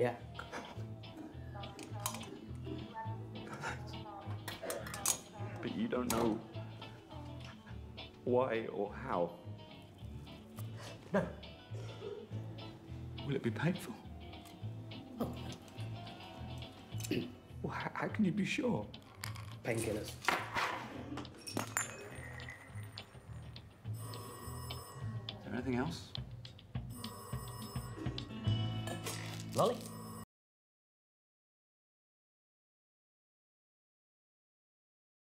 Yeah. But you don't know why or how. No. Will it be painful? Well, how can you be sure? Painkillers. Is there anything else? Lolly?